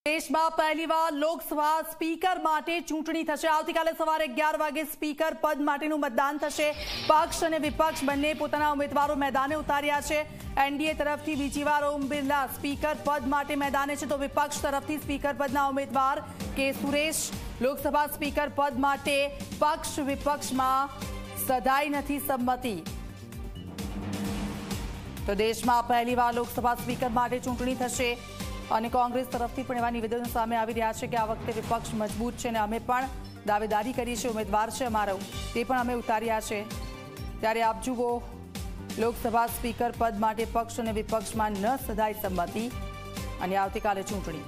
દેશમાં પહેલીવાર લોકસભા સ્પીકર માટે ચૂંટણી થશે। આવતીકાલે સવારે 11 વાગે સ્પીકર પદ માટેનું મતદાન થશે। પક્ષ અને વિપક્ષ બંને પોતાના ઉમેદવારો મેદાને ઉતાર્યા છે। એનડીએ તરફથી બીજી વાર ઓમ બિરલા સ્પીકર પદ માટે મેદાને છે, તો વિપક્ષ તરફથી સ્પીકર પદના ઉમેદવાર કે સુરેશ। લોકસભા સ્પીકર પદ માટે પક્ષ વિપક્ષમાં સધાઈ નથી સંમતિ। તો દેશમાં પહેલીવાર લોકસભા સ્પીકર માટે ચૂંટણી થશે અને કોંગ્રેસ તરફથી પણ એવા નિવેદનો સામે આવી રહ્યા છે કે આ વખતે વિપક્ષ મજબૂત છે અને અમે પણ દાવેદારી કરી છે, ઉમેદવાર છે અમારો તે પણ અમે ઉતાર્યા છે। ત્યારે આપ જુઓ, લોકસભા સ્પીકર પદ માટે પક્ષ અને વિપક્ષમાં ન સધાઈ સંમતિ અને આવતીકાલે ચૂંટણી।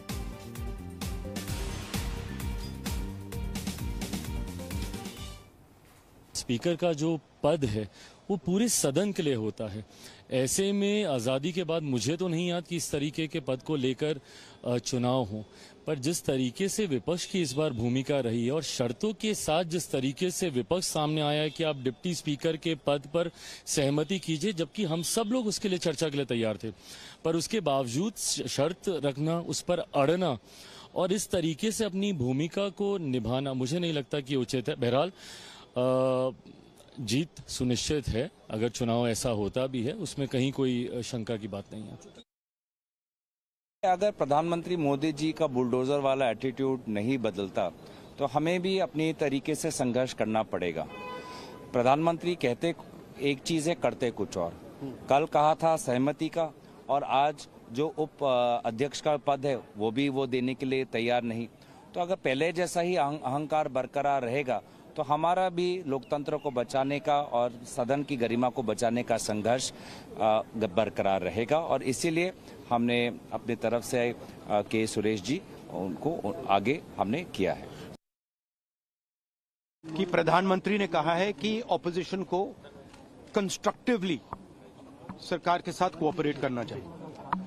स्पीकर का जो पद है वो पूरे सदन के लिए होता है। ऐसे में आज़ादी के बाद मुझे तो नहीं याद कि इस तरीके के पद को लेकर चुनाव हो, पर जिस तरीके से विपक्ष की इस बार भूमिका रही है और शर्तों के साथ जिस तरीके से विपक्ष सामने आया है कि आप डिप्टी स्पीकर के पद पर सहमति कीजिए, जबकि हम सब लोग उसके लिए चर्चा के लिए तैयार थे, पर उसके बावजूद शर्त रखना, उस पर अड़ना और इस तरीके से अपनी भूमिका को निभाना मुझे नहीं लगता कि उचित है। बहरहाल जीत सुनिश्चित है, अगर चुनाव ऐसा होता भी है उसमें कहीं कोई शंका की बात नहीं है। अगर प्रधानमंत्री मोदी जी का बुलडोजर वाला एटीट्यूड नहीं बदलता तो हमें भी अपनी तरीके से संघर्ष करना पड़ेगा। प्रधानमंत्री कहते एक चीज है, करते कुछ और। कल कहा था सहमति का, और आज जो उप अध्यक्ष का पद है वो देने के लिए तैयार नहीं। तो अगर पहले जैसा ही अहंकार बरकरार रहेगा तो हमारा भी लोकतंत्र को बचाने का और सदन की गरिमा को बचाने का संघर्ष बरकरार रहेगा। और इसीलिए हमने अपनी तरफ से के सुरेश जी उनको आगे हमने किया है कि प्रधानमंत्री ने कहा है कि ऑपोजिशन को कंस्ट्रक्टिवली सरकार के साथ कोऑपरेट करना चाहिए।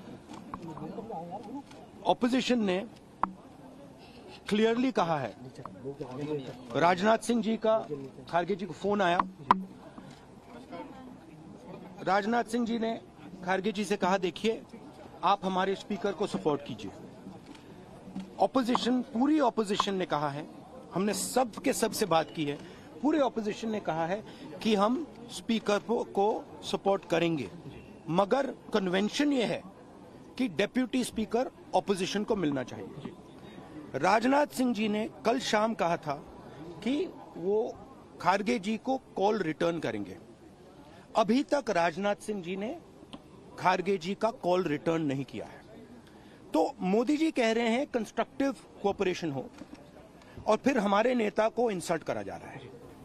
ऑपोजिशन ने क्लियरली कहा है, राजनाथ सिंह जी का खारगे जी को फोन आया, राजनाथ सिंह जी ने खारगे जी से कहा देखिए आप हमारे स्पीकर को सपोर्ट कीजिए। ऑपोजिशन, पूरी ऑपोजिशन ने कहा है, हमने सब के सब से बात की है, पूरे ऑपोजिशन ने कहा है कि हम स्पीकर को सपोर्ट करेंगे, मगर कन्वेंशन ये है कि डेप्यूटी स्पीकर ऑपोजिशन को मिलना चाहिए। राजनाथ सिंह जी ने कल शाम कहा था कि वो खारगे जी को कॉल रिटर्न करेंगे। अभी तक राजनाथ सिंह जी ने खारगे जी का कॉल रिटर्न नहीं किया है। तो मोदी जी कह रहे हैं कंस्ट्रक्टिव कोऑपरेशन हो, और फिर हमारे नेता को इंसल्ट करा जा रहा है।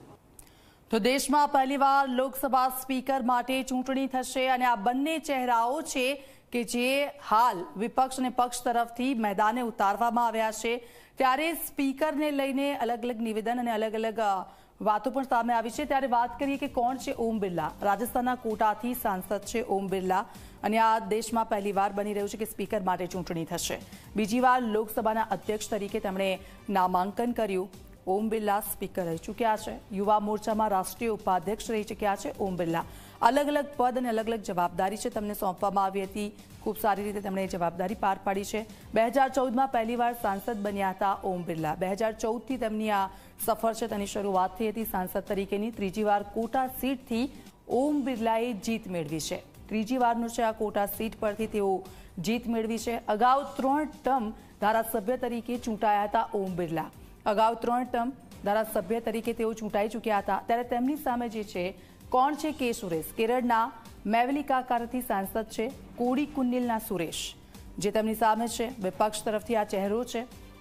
तो देशમાં પહેલીવાર લોકસભા સ્પીકર માટે ચૂંટણી થશે અને આ બંને ચહેરાઓ છે કે જે હાલ વિપક્ષ અને પક્ષ તરફથી મેદાને ઉતારવામાં આવ્યા છે। ત્યારે સ્પીકરને લઈને અલગ અલગ નિવેદન અને અલગ અલગ વાતો પણ સામે આવી છે। ત્યારે વાત કરીએ કે કોણ છે ઓમ બિરલા। રાજસ્થાનના કોટાથી સાંસદ છે ઓમ બિરલા અને આ દેશમાં પહેલીવાર બની રહ્યું છે કે સ્પીકર માટે ચૂંટણી થશે। બીજી વાર લોકસભાના અધ્યક્ષ તરીકે તેમણે નામાંકન કર્યું। ઓમ બિરલા સ્પીકર રહી ચૂક્યા છે। યુવા મોરચામાં રાષ્ટ્રીય ઉપાધ્યક્ષ રહી ચૂક્યા છે ઓમ બિરલા। अलग अलग पद और अलग अलग जवाबदारी है तमने सौंपवामां आवी हती। खूब सारी रीते तमणे जवाबदारी पार पाड़ी है। 2014 में पहलीवार सांसद बन्या था ओम बिरला। 2014 थी तमनी आ सफर है तेनी शरूआत थई हती सांसद तरीकेनी। त्रीजी वार कोटा सीट थी ओम बिरलाए जीत मेळवी है। त्रीजी वारनुं छे आ कोटा सीट परथी तेओ जीत मेळवी है। अगाऊ 3 टर्म धारासभ्य तरीके चूंटाया था ओम बिरला। अगाऊ 3 टर्म धारासभ्य तरीके तेओ चूंटाई चूक्या था। त्यारे तेमनी सामे जे छे कोण छे के सुरेश। केरळना मेवलिकाकारथी सांसद छे कोडीकुन्नीलना सुरेश जे तेमनी सामे छे। विपक्ष तरफथी आ चेहरो छे।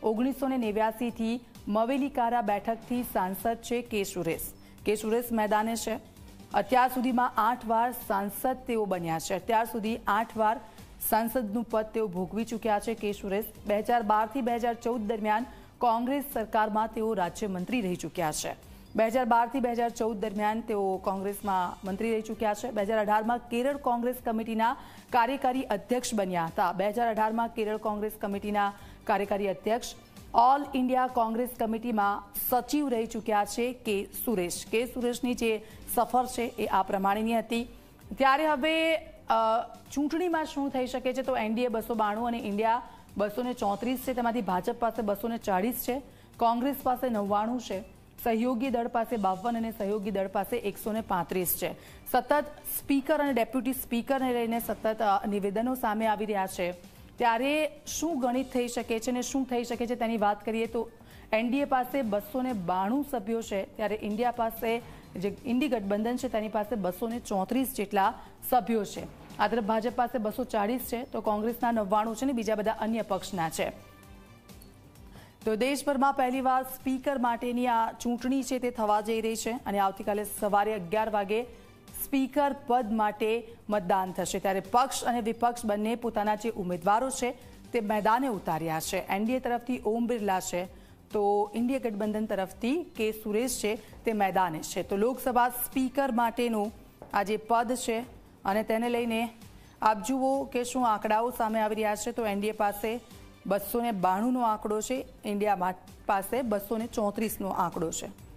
1989 थी मवेलिकारा बेठकथी सांसद छे के सुरेश। के सुरेश मैदाने छे। अत्यार सुधीमां 8 वार सांसद तेओ बन्या छे। अत्यार सुधी 8 वार सांसदनुं पद तेओ भोगवी चूक्या छे के सुरेश। 2012 થી 2014 दरमियान कांग्रेस सरकारमां तेओ राज्यमंत्री रही चूक्या छे। 2012 થી 2014 दरमियान तेओ कांग्रेसमां मंत्री रही चूक्या छे। 2018 में केरल कांग्रेस कमिटीना कार्यकारी अध्यक्ष बन्या हता। 2018 में केरल कांग्रेस कमिटीना कार्यकारी अध्यक्ष, ऑल इंडिया कांग्रेस कमिटी में सचिव रही चूक्या छे के सुरेश। के सुरेशनी जे सफर छे ए आ प्रमाणेनी हती। त्यारे हवे चूंटणीमां शुं थई शके छे तो एनडीए 292 અને इंडिया 234 છે, તેમાંથી ભાજપ પાસે 240 છે, કોંગ્રેસ પાસે 99 છે, સહયોગી દળ પાસે 52 અને સહયોગી દળ પાસે 135 છે. સતત સ્પીકર અને ડેપ્યુટી સ્પીકરને લઈને સતત નિવેદનો સામે આવી રહ્યા છે. ત્યારે શું ગણિત થઈ શકે છે અને શું થઈ શકે છે તેની વાત કરીએ તો એનડીએ પાસે 292 સભ્યો છે, ત્યારે ઇન્ડિયા પાસે જે ઇન્ડી ગઠબંધન છે તેની પાસે 234 જેટલા સભ્યો છે. આ તરફ ભાજપ પાસે 240 છે, તો કોંગ્રેસના 99 છે અને બીજા બધા અન્ય પક્ષના છે. તો દેશભરમાં પહેલીવાર સ્પીકર માટેની આ ચૂંટણી છે તે થવા જઈ રહી છે અને આવતીકાલે સવારે 11 વાગે સ્પીકર પદ માટે મતદાન થશે. ત્યારે પક્ષ અને વિપક્ષ બંને પોતાના જે ઉમેદવારો છે તે મેદાને ઉતાર્યા છે. એનડીએ તરફથી ઓમ બિરલા છે, તો ઇન્ડિયા ગઠબંધન તરફથી કે સુરેશ છે તે મેદાને છે. તો લોકસભા સ્પીકર માટેનું આ જે પદ છે અને તેને લઈને આપ જુઓ કે શું આંકડાઓ સામે આવી રહ્યા છે. તો એનડીએ પાસે 292નો આંકડો છે, ઇન્ડિયા પાસે 234નો આંકડો છે.